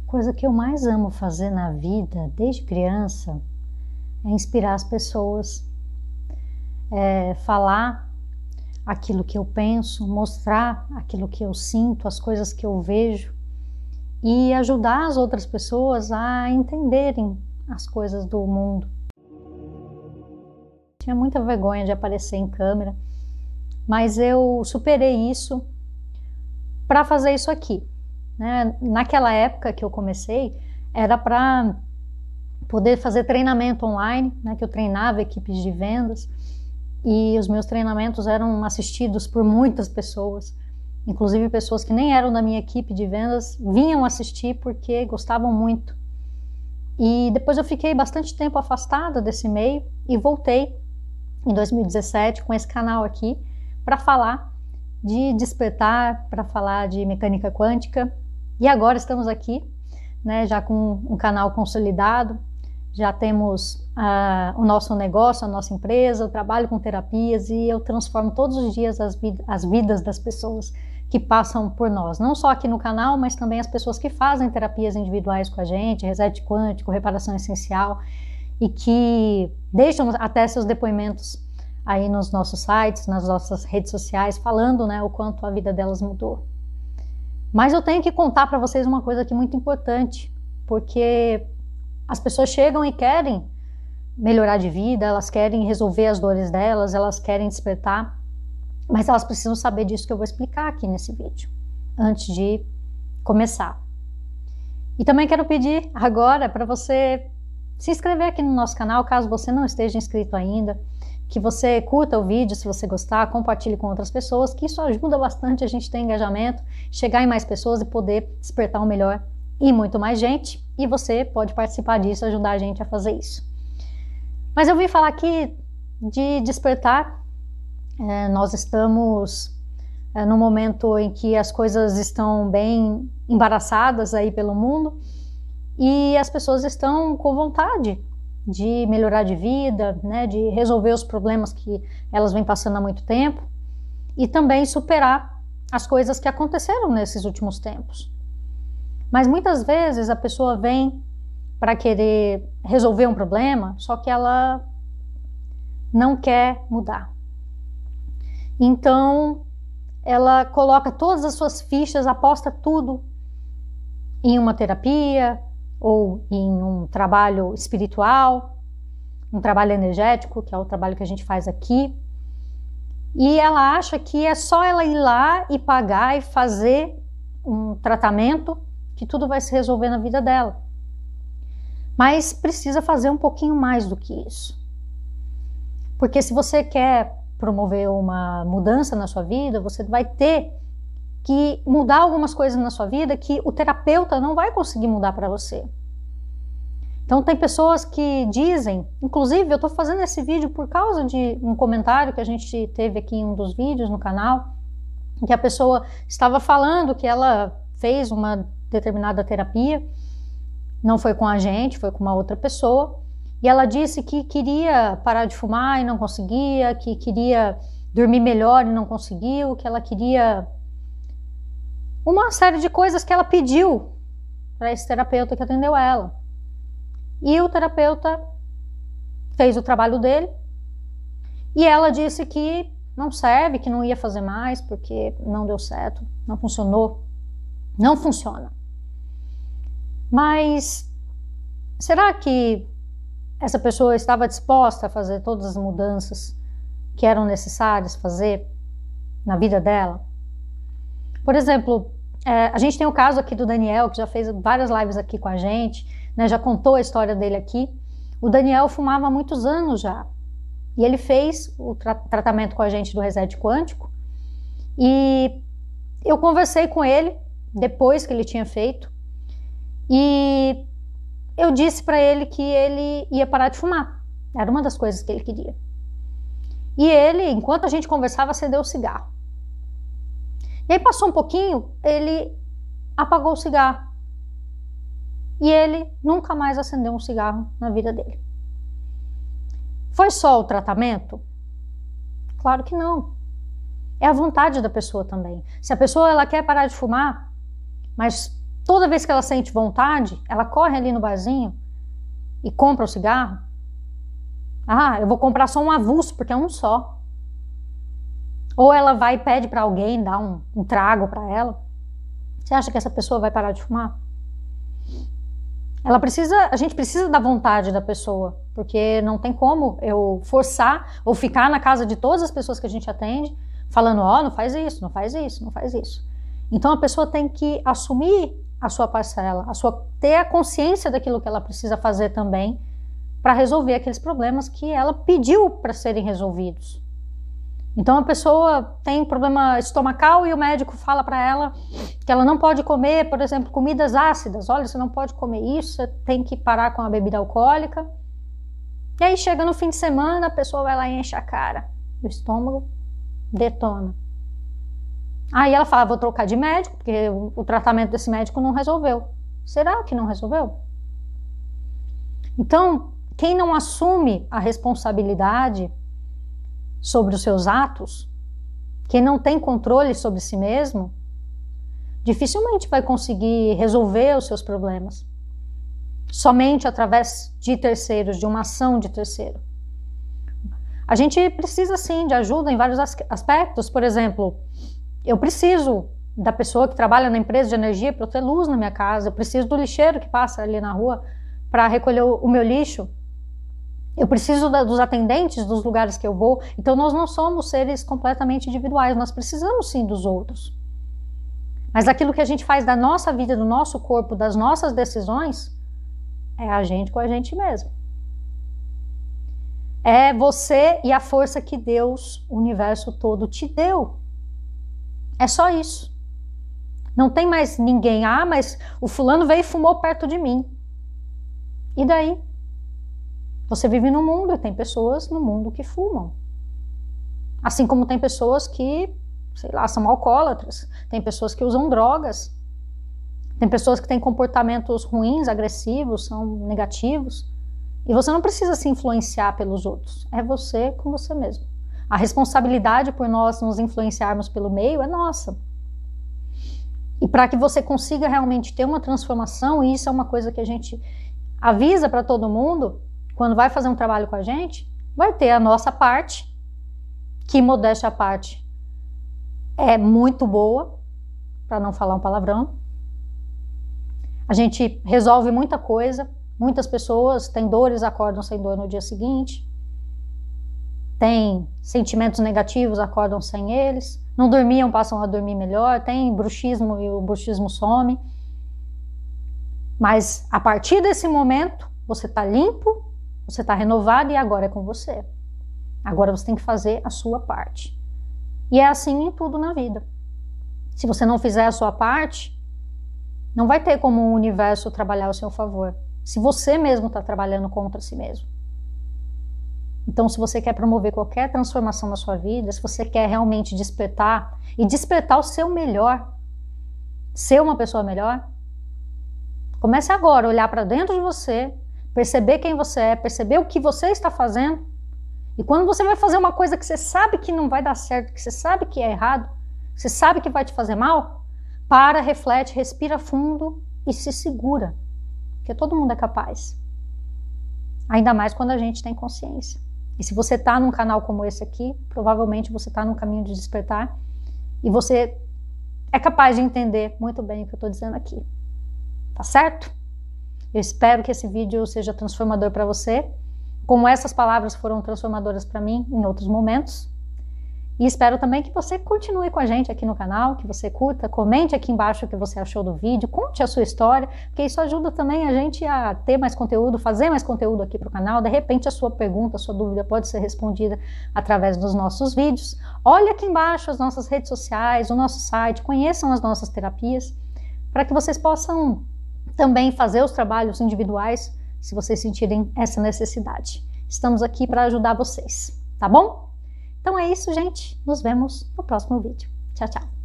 coisa que eu mais amo fazer na vida, desde criança, é inspirar as pessoas, falar aquilo que eu penso, mostrar aquilo que eu sinto, as coisas que eu vejo e ajudar as outras pessoas a entenderem as coisas do mundo. Tinha muita vergonha de aparecer em câmera, mas eu superei isso para fazer isso aqui, né? Naquela época que eu comecei, era para poder fazer treinamento online, né? Que eu treinava equipes de vendas e os meus treinamentos eram assistidos por muitas pessoas, inclusive pessoas que nem eram da minha equipe de vendas, vinham assistir porque gostavam muito. E depois eu fiquei bastante tempo afastada desse meio e voltei em 2017 com esse canal aqui para falar de despertar, para falar de mecânica quântica. E agora estamos aqui, né, já com um canal consolidado, já temos o nosso negócio, a nossa empresa, eu trabalho com terapias e eu transformo todos os dias as vidas das pessoas que passam por nós, não só aqui no canal, mas também as pessoas que fazem terapias individuais com a gente, reset quântico, reparação essencial, e que deixam até seus depoimentos aí nos nossos sites, nas nossas redes sociais, falando, né, o quanto a vida delas mudou. Mas eu tenho que contar para vocês uma coisa aqui muito importante, porque as pessoas chegam e querem melhorar de vida, elas querem resolver as dores delas, elas querem despertar, mas elas precisam saber disso que eu vou explicar aqui nesse vídeo, antes de começar. E também quero pedir agora para você se inscrever aqui no nosso canal, caso você não esteja inscrito ainda, que você curta o vídeo se você gostar, compartilhe com outras pessoas, que isso ajuda bastante a gente ter engajamento, chegar em mais pessoas e poder despertar o melhor em muito mais gente, e você pode participar disso, ajudar a gente a fazer isso. Mas eu vim falar aqui de despertar. Nós estamos no momento em que as coisas estão bem embaraçadas aí pelo mundo e as pessoas estão com vontade de melhorar de vida, né, de resolver os problemas que elas vêm passando há muito tempo e também superar as coisas que aconteceram nesses últimos tempos. Mas muitas vezes a pessoa vem para querer resolver um problema, só que ela não quer mudar. Então, ela coloca todas as suas fichas, aposta tudo em uma terapia ou em um trabalho espiritual, um trabalho energético, que é o trabalho que a gente faz aqui. E ela acha que é só ela ir lá e pagar e fazer um tratamento que tudo vai se resolver na vida dela. Mas precisa fazer um pouquinho mais do que isso. Porque se você quer promover uma mudança na sua vida, você vai ter que mudar algumas coisas na sua vida que o terapeuta não vai conseguir mudar para você. Então tem pessoas que dizem, inclusive eu estou fazendo esse vídeo por causa de um comentário que a gente teve aqui em um dos vídeos no canal, que a pessoa estava falando que ela fez uma determinada terapia, não foi com a gente, foi com uma outra pessoa, e ela disse que queria parar de fumar e não conseguia, que queria dormir melhor e não conseguiu, que ela queria uma série de coisas que ela pediu para esse terapeuta que atendeu ela. E o terapeuta fez o trabalho dele e ela disse que não serve, que não ia fazer mais porque não deu certo, não funcionou, não funciona. Mas será que essa pessoa estava disposta a fazer todas as mudanças que eram necessárias fazer na vida dela? Por exemplo, a gente tem o caso aqui do Daniel, que já fez várias lives aqui com a gente, né, já contou a história dele aqui. O Daniel fumava há muitos anos já, e ele fez o tratamento com a gente do reset quântico, e eu conversei com ele depois que ele tinha feito, e eu disse para ele que ele ia parar de fumar. Era uma das coisas que ele queria. E ele, enquanto a gente conversava, acendeu o cigarro. E aí passou um pouquinho, ele apagou o cigarro. E ele nunca mais acendeu um cigarro na vida dele. Foi só o tratamento? Claro que não. É a vontade da pessoa também. Se a pessoa ela quer parar de fumar, mas toda vez que ela sente vontade, ela corre ali no barzinho e compra o cigarro. Ah, eu vou comprar só um avulso, porque é um só. Ou ela vai e pede para alguém dar um trago para ela. Você acha que essa pessoa vai parar de fumar? A gente precisa da vontade da pessoa, porque não tem como eu forçar ou ficar na casa de todas as pessoas que a gente atende, falando, ó, não faz isso, não faz isso, não faz isso. Então a pessoa tem que assumir a sua parcela, ter a consciência daquilo que ela precisa fazer também para resolver aqueles problemas que ela pediu para serem resolvidos. Então a pessoa tem problema estomacal e o médico fala para ela que ela não pode comer, por exemplo, comidas ácidas. Olha, você não pode comer isso, você tem que parar com a bebida alcoólica. E aí chega no fim de semana, a pessoa vai lá e enche a cara. O estômago detona. Aí ela fala, vou trocar de médico, porque o tratamento desse médico não resolveu. Será que não resolveu? Então, quem não assume a responsabilidade sobre os seus atos, quem não tem controle sobre si mesmo, dificilmente vai conseguir resolver os seus problemas. Somente através de terceiros, de uma ação de terceiro. A gente precisa sim de ajuda em vários aspectos. Por exemplo, eu preciso da pessoa que trabalha na empresa de energia para eu ter luz na minha casa, eu preciso do lixeiro que passa ali na rua para recolher o meu lixo. Eu preciso dos atendentes dos lugares que eu vou. Então nós não somos seres completamente individuais, nós precisamos sim dos outros. Mas aquilo que a gente faz da nossa vida, do nosso corpo, das nossas decisões, é a gente com a gente mesmo. É você e a força que Deus, o universo todo, te deu. É só isso. Não tem mais ninguém. Ah, mas o fulano veio e fumou perto de mim. E daí? Você vive no mundo e tem pessoas no mundo que fumam. Assim como tem pessoas que, sei lá, são alcoólatras. Tem pessoas que usam drogas. Tem pessoas que têm comportamentos ruins, agressivos, são negativos. E você não precisa se influenciar pelos outros. É você com você mesmo. A responsabilidade por nós nos influenciarmos pelo meio é nossa. E para que você consiga realmente ter uma transformação, e isso é uma coisa que a gente avisa para todo mundo, quando vai fazer um trabalho com a gente, vai ter a nossa parte, que modéstia à parte é muito boa, para não falar um palavrão. A gente resolve muita coisa, muitas pessoas têm dores, acordam sem dor no dia seguinte, têm sentimentos negativos, acordam sem eles, não dormiam, passam a dormir melhor, tem bruxismo e o bruxismo some. Mas a partir desse momento, você está limpo, você está renovado e agora é com você. Agora você tem que fazer a sua parte. E é assim em tudo na vida. Se você não fizer a sua parte, não vai ter como o universo trabalhar ao seu favor. Se você mesmo está trabalhando contra si mesmo. Então, se você quer promover qualquer transformação na sua vida, se você quer realmente despertar, e despertar o seu melhor, ser uma pessoa melhor, comece agora a olhar para dentro de você, perceber quem você é, perceber o que você está fazendo. E quando você vai fazer uma coisa que você sabe que não vai dar certo, que você sabe que é errado, você sabe que vai te fazer mal, para, reflete, respira fundo e se segura. Porque todo mundo é capaz. Ainda mais quando a gente tem consciência. E se você está num canal como esse aqui, provavelmente você está num caminho de despertar e você é capaz de entender muito bem o que eu estou dizendo aqui. Tá certo? Eu espero que esse vídeo seja transformador para você, como essas palavras foram transformadoras para mim em outros momentos. E espero também que você continue com a gente aqui no canal, que você curta, comente aqui embaixo o que você achou do vídeo, conte a sua história, porque isso ajuda também a gente a ter mais conteúdo, fazer mais conteúdo aqui para o canal. De repente a sua pergunta, a sua dúvida pode ser respondida através dos nossos vídeos. Olhe aqui embaixo as nossas redes sociais, o nosso site, conheçam as nossas terapias, para que vocês possam também fazer os trabalhos individuais, se vocês sentirem essa necessidade. Estamos aqui para ajudar vocês, tá bom? Então é isso, gente. Nos vemos no próximo vídeo. Tchau, tchau.